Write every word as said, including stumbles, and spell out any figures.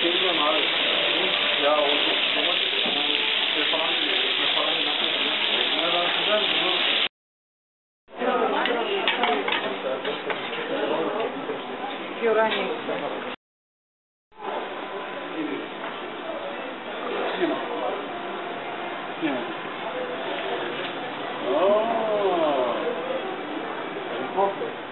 Bilmiyorum abi. Ya o domates şey falan diyor. Şey falan diyor. Bunlar ben güzel bunu. Fiorani. Oh.